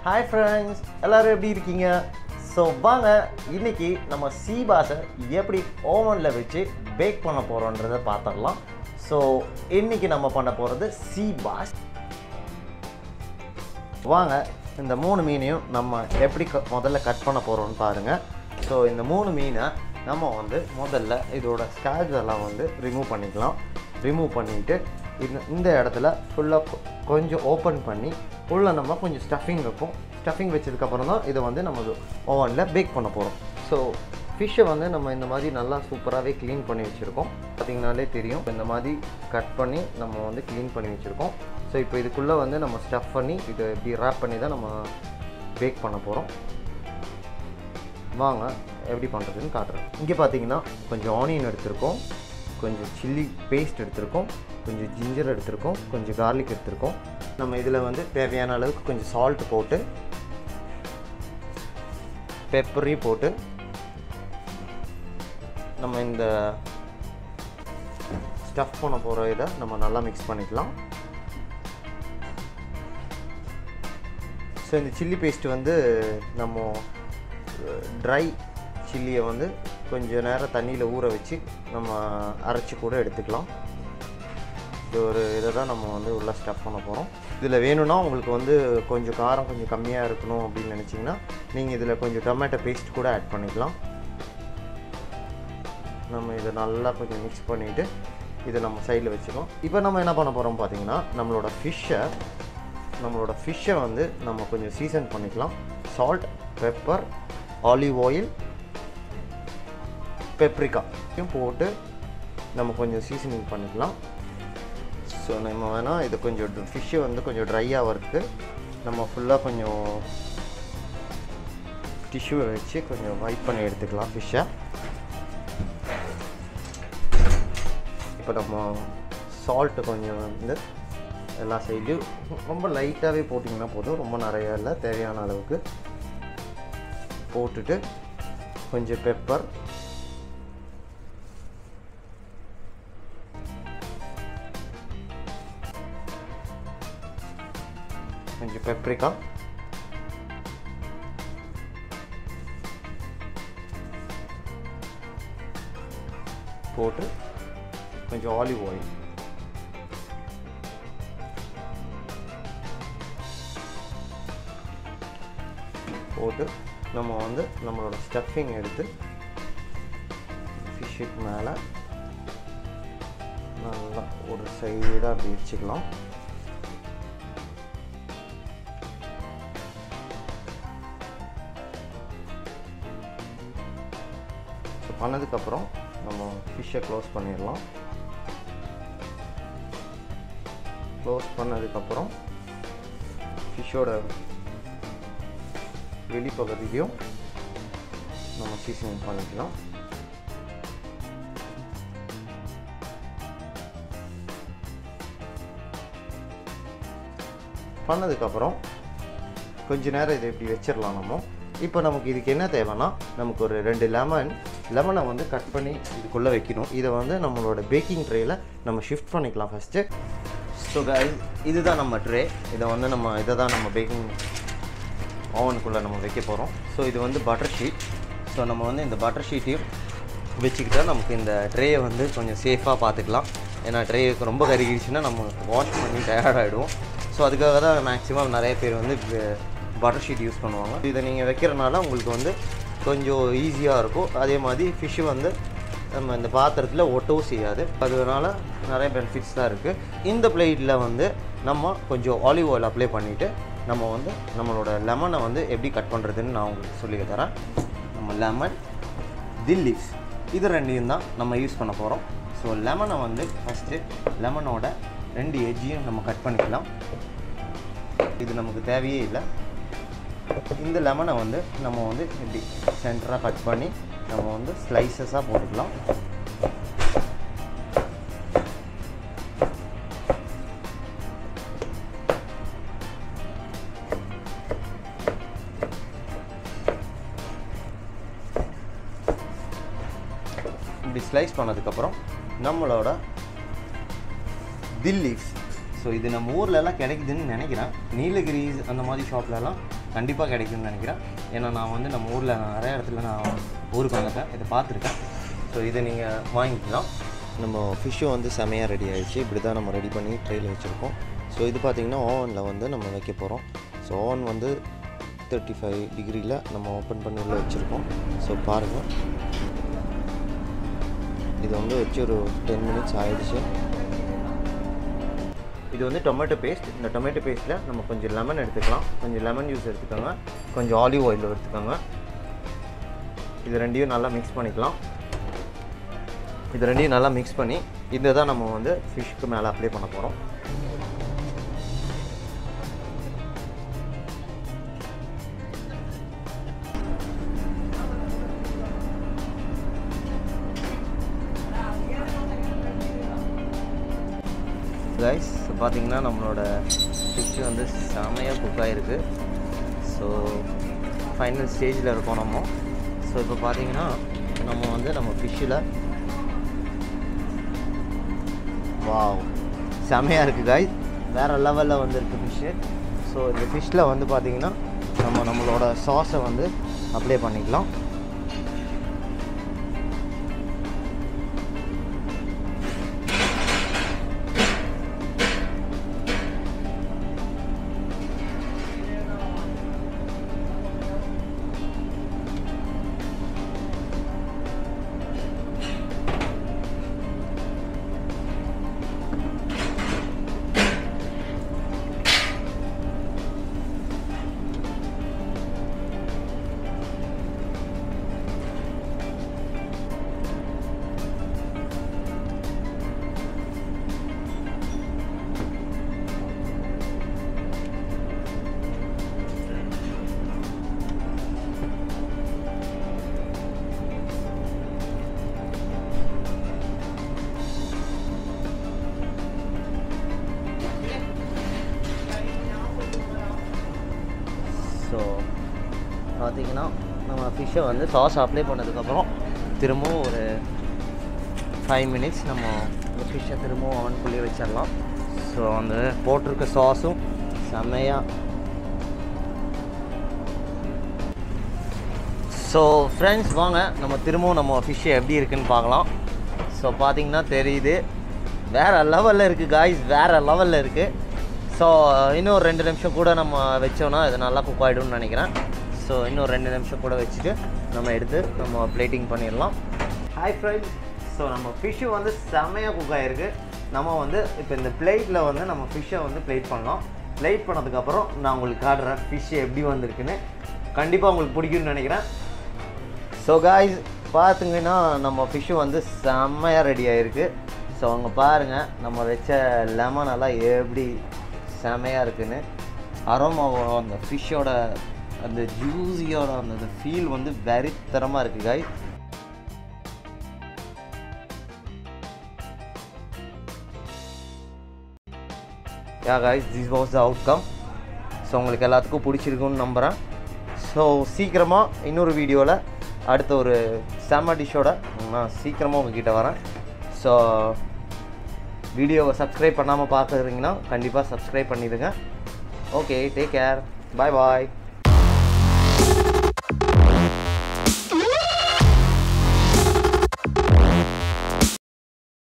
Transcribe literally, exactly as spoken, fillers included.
Hi friends, எல்லாரும் எப்படி இருக்கீங்க? ஸோ வாங்க இன்னைக்கு நம்ம சீபாஸை எப்படி ஓவனில் வச்சு பேக் பண்ண போகிறோன்றதை பார்த்துடலாம். ஸோ இன்னைக்கு நம்ம பண்ண போகிறது சீபாஸ். வாங்க இந்த மூணு மீனையும் நம்ம எப்படி க முதல்ல கட் பண்ண போகிறோம்னு பாருங்கள். ஸோ இந்த மூணு மீனை நம்ம வந்து முதல்ல இதோட ஸ்கேல்ஸ் எல்லாம் வந்து ரிமூவ் பண்ணிக்கலாம். ரிமூவ் பண்ணிவிட்டு இந்த இந்த இடத்துல ஃபுல்லாக கொஞ்சம் ஓப்பன் பண்ணி உள்ளே நம்ம கொஞ்சம் ஸ்டஃபிங் வைப்போம். ஸ்டஃபிங் வச்சதுக்கப்புறம் தான் இதை வந்து நம்ம ஓவனில் பேக் பண்ண போகிறோம். ஸோ ஃபிஷ்ஷை வந்து நம்ம இந்த மாதிரி நல்லா சூப்பராகவே க்ளீன் பண்ணி வச்சுருக்கோம். பார்த்திங்கனாலே தெரியும், இந்த மாதிரி கட் பண்ணி நம்ம வந்து க்ளீன் பண்ணி வச்சுருக்கோம். ஸோ இப்போ இதுக்குள்ளே வந்து நம்ம ஸ்டஃப் பண்ணி இதை இப்படி ரேப் பண்ணி தான் நம்ம பேக் பண்ண போகிறோம். வாங்க எப்படி பண்ணுறதுன்னு காட்டுறேன். இங்கே பார்த்தீங்கன்னா கொஞ்சம் ஆனியன் எடுத்திருக்கோம், கொஞ்சம் சில்லி பேஸ்ட் எடுத்திருக்கோம், கொஞ்சம் ஜிஞ்சர் எடுத்திருக்கோம், கொஞ்சம் கார்லிக் எடுத்திருக்கோம். நம்ம இதில் வந்து தேவையான அளவுக்கு கொஞ்சம் சால்ட் போட்டு பெப்பரையும் போட்டு நம்ம இந்த ஸ்டஃப் பண்ண போகிற இதை நம்ம நல்லா மிக்ஸ் பண்ணிக்கலாம். ஸோ இந்த சில்லி பேஸ்ட் வந்து நம்ம ட்ரை சில்லியை வந்து கொஞ்சம் நேரம் தண்ணியில் ஊற வச்சு நம்ம அரைச்சி கூட எடுத்துக்கலாம். இது ஒரு இதை தான் நம்ம வந்து உள்ளே ஸ்டஃப் பண்ண போகிறோம். இதில் வேணும்னா உங்களுக்கு வந்து கொஞ்சம் காரம் கொஞ்சம் கம்மியாக இருக்கணும் அப்படின்னு நினச்சிங்கன்னா நீங்கள் இதில் கொஞ்சம் டொமேட்டோ பேஸ்ட் கூட ஆட் பண்ணிக்கலாம். நம்ம இதை நல்லா கொஞ்சம் மிக்ஸ் பண்ணிவிட்டு இதை நம்ம சைடில் வச்சுக்கலாம். இப்போ நம்ம என்ன பண்ண போகிறோம் பார்த்தீங்கன்னா, நம்மளோட ஃபிஷ்ஷை நம்மளோட ஃபிஷ்ஷை வந்து நம்ம கொஞ்சம் சீசன் பண்ணிக்கலாம். சால்ட், பெப்பர், ஆலிவ் ஆயில், பெப்ரிக்காயும் போட்டு நம்ம கொஞ்சம் சீசனிங் பண்ணிக்கலாம். ஸோ நம்ம வேணால் இது கொஞ்சம் ஃபிஷ்ஷு வந்து கொஞ்சம் ட்ரையாக இருக்குது, நம்ம ஃபுல்லாக கொஞ்சம் டிஷ்யூவை வச்சு கொஞ்சம் வைப் பண்ணி எடுத்துக்கலாம் ஃபிஷ்ஷை. இப்போ நம்ம சால்ட்டு கொஞ்சம் வந்து எல்லா சைட்லையும் ரொம்ப லைட்டாகவே போட்டிங்கன்னா போதும், ரொம்ப நிறையா இல்லை, தேவையான அளவுக்கு போட்டுட்டு கொஞ்சம் பெப்பர், கொஞ்சம் பெப்ரிக்கா, போட்டு கொஞ்சம் ஆலிவ் ஆயில் போட்டு நம்ம வந்து நம்மளோட ஸ்டஃபிங் எடுத்து ஃபிஷ்ஷுக்கு மேலே நல்லா ஒரு சைடாக அப்படி வச்சுக்கலாம். ஸோ பண்ணதுக்கப்புறம் நம்ம ஃபிஷ்ஷை க்ளோஸ் பண்ணிடலாம். க்ளோஸ் பண்ணதுக்கப்புறம் ஃபிஷ்ஷோட வெளிப்பகுதியும் நம்ம சீசனிங் பண்ணிக்கலாம். பண்ணதுக்கப்புறம் கொஞ்ச நேரம் இதை இப்படி வச்சிடலாம் நம்ம. இப்போ நமக்கு இதுக்கு என்ன தேவைன்னா, நமக்கு ஒரு ரெண்டு லெமன் லெமனை வந்து கட் பண்ணி இதுக்குள்ளே வைக்கணும். இதை வந்து நம்மளோட பேக்கிங் ட்ரேயில் நம்ம ஷிஃப்ட் பண்ணிக்கலாம் ஃபஸ்ட்டு. ஸோ கைஸ், இதுதான் நம்ம ட்ரே. இதை வந்து நம்ம இதை தான் நம்ம பேக்கிங் ஓவனுக்குள்ளே நம்ம வைக்க போகிறோம். ஸோ இது வந்து பட்டர் ஷீட். ஸோ நம்ம வந்து இந்த பட்டர் ஷீட்டையும் வச்சுக்கிட்டால் நமக்கு இந்த ட்ரேயை வந்து கொஞ்சம் சேஃபாக பார்த்துக்கலாம். ஏன்னா ட்ரேக்கு ரொம்ப கருகிடுச்சுன்னா நம்ம வாஷ் பண்ணி டயர்டாகிடுவோம். ஸோ அதுக்காக தான் மேக்ஸிமம் நிறைய பேர் வந்து பட்டர் ஷீட் யூஸ் பண்ணுவாங்க. இதை நீங்கள் வைக்கிறனால உங்களுக்கு வந்து கொஞ்சம் ஈஸியாக இருக்கும். அதே மாதிரி ஃபிஷ்ஷு வந்து நம்ம இந்த பாத்திரத்தில் ஒட்டவும் செய்யாது. அதனால நிறைய பெனிஃபிட்ஸ் தான் இருக்குது. இந்த பிளேட்டில் வந்து நம்ம கொஞ்சம் ஆலிவ் ஆயில் அப்ளை பண்ணிவிட்டு நம்ம வந்து நம்மளோட லெமனை வந்து எப்படி கட் பண்ணுறதுன்னு நான் உங்களுக்கு சொல்லி தரேன். நம்ம லெமன், தில் லீவ்ஸ் இது ரெண்டையும் தான் நம்ம யூஸ் பண்ண போகிறோம். ஸோ லெமனை வந்து ஃபஸ்ட்டு லெமனோட ரெண்டு எஜ்ஜையும் நம்ம கட் பண்ணிக்கலாம். இது நமக்கு தேவையே இல்லை. இந்த லெமனை வந்து நம்ம வந்து இப்படி சென்டராக கட் பண்ணி நம்ம வந்து ஸ்லைசஸாக போட்டுக்கலாம். இப்படி ஸ்லைஸ் பண்ணதுக்கப்புறம் நம்மளோட தில் லீவ்ஸ். ஸோ இது நம்ம ஊர்லலாம் கிடைக்குதுன்னு நினைக்கிறேன். நீலகிரிஸ் அந்த மாதிரி ஷாப்லலாம் கண்டிப்பாக கிடைக்கும்னு நினைக்கிறேன். ஏன்னா நான் வந்து நம்ம ஊரில் நிறைய இடத்துல நான் ஊருக்கு வந்துட்டேன், இதை பார்த்துருக்கேன். ஸோ இதை நீங்கள் வாங்கிக்கலாம். நம்ம ஃபிஷ்ஷும் வந்து செமையாக ரெடி ஆகிடுச்சு. இப்படி தான் நம்ம ரெடி பண்ணி ட்ரெயில் வச்சுருக்கோம். ஸோ இது பார்த்திங்கன்னா ஓவனில் வந்து நம்ம வைக்க போகிறோம். ஸோ ஓவன் வந்து தேர்ட்டி ஃபைவ் டிகிரியில் நம்ம ஓப்பன் பண்ணி உள்ள வச்சுருக்கோம். ஸோ பாருங்கள், இது வந்து வச்சு ஒரு டென் மினிட்ஸ் ஆகிடுச்சு. இது வந்து டொமேட்டோ பேஸ்ட். இந்த டொமேட்டோ பேஸ்ட்டில் நம்ம கொஞ்சம் லெமன் எடுத்துக்கலாம். கொஞ்சம் லெமன் ஜூஸ் எடுத்துக்கோங்க, கொஞ்சம் ஆலிவ் ஆயில் எடுத்துக்கோங்க. இது ரெண்டையும் நல்லா மிக்ஸ் பண்ணிக்கலாம். இது ரெண்டையும் நல்லா மிக்ஸ் பண்ணி இதை தான் நம்ம வந்து ஃபிஷ்க்கு மேலே அப்ளை பண்ண போகிறோம். கைஸ், ஸோ பார்த்தீங்கன்னா நம்மளோட ஃபிஷ் வந்து செமையாக குக் ஆகிருக்கு. ஸோ ஃபைனல் ஸ்டேஜில் இருக்கோம் நம்ம. ஸோ இப்போ பார்த்தீங்கன்னா நம்ம வந்து நம்ம ஃபிஷ்ஷில் வாவ் செமையாக இருக்குது கைஸ், வேறு லெவலில் வந்து இருக்குது ஃபிஷ்ஷு. ஸோ இந்த ஃபிஷ்ஷில் வந்து பார்த்திங்கன்னா நம்ம நம்மளோட சாஸை வந்து அப்ளை பண்ணிக்கலாம். ஸோ பார்த்திங்கன்னா நம்ம ஃபிஷ்ஷை வந்து சாஸ் அப்ளை பண்ணதுக்கப்புறம் திரும்பவும் ஒரு ஃபைவ் மினிட்ஸ் நம்ம இந்த ஃபிஷ்ஷை திரும்பவும் அவனுக்குள்ளேயே வச்சிடலாம். ஸோ அந்த போட்டிருக்க சாஸும் செம்மையாக. ஸோ ஃப்ரெண்ட்ஸ், வாங்க நம்ம திரும்பவும் நம்ம ஃபிஷ்ஷை எப்படி இருக்குதுன்னு பார்க்கலாம். ஸோ பார்த்திங்கன்னா தெரியுது, வேறு லெவலில் இருக்குது காய்ஸ், வேறு லெவலில் இருக்குது. ஸோ இன்னும் ஒரு ரெண்டு நிமிஷம் கூட நம்ம வச்சோன்னா இது நல்லா குக் ஆகிடும்னு நினைக்கிறேன். ஸோ இன்னும் ரெண்டு நிமிஷம் கூட வச்சுட்டு நம்ம எடுத்து நம்ம பிளேட்டிங் பண்ணிடலாம். ஹாய் ஃப்ரெண்ட்ஸ், ஸோ நம்ம ஃபிஷ்ஷு வந்து செம்மையாக குக் ஆகிருக்கு. நம்ம வந்து இப்போ இந்த பிளேட்டில் வந்து நம்ம ஃபிஷ்ஷை வந்து பிளேட் பண்ணலாம். பிளேட் பண்ணதுக்கப்புறம் நான் உங்களுக்கு காட்டுறேன் ஃபிஷ்ஷு எப்படி வந்திருக்குன்னு. கண்டிப்பாக உங்களுக்கு பிடிக்கும்னு நினைக்கிறேன். ஸோ காய்ஸ், பார்த்திங்கன்னா நம்ம ஃபிஷ்ஷு வந்து செம்மையாக ரெடி ஆகிருக்கு. ஸோ அங்கே பாருங்கள், நம்ம வச்ச லெமன் எல்லாம் எப்படி செமையாக இருக்குன்னு. அரோமாவோட அந்த ஃபிஷ்ஷோட அந்த ஜூஸியோட அந்த ஃபீல் வந்து வெறித்தரமாக இருக்குது guys. Yeah guys, this was the outcome. So உங்களுக்கு எல்லாத்துக்கும் பிடிச்சிருக்குன்னு நம்புகிறேன். ஸோ சீக்கிரமாக இன்னொரு வீடியோவில் அடுத்த ஒரு செம்ம டிஷ்ஷோட நான் சீக்கிரமாக உங்ககிட்ட வரேன். ஸோ வீடியோவை சப்ஸ்கிரைப் பண்ணாமல் பார்க்குறீங்கன்னா கண்டிப்பாக சப்ஸ்கிரைப் பண்ணிடுங்க. ஓகே, டேக் கேர், பாய் பாய்.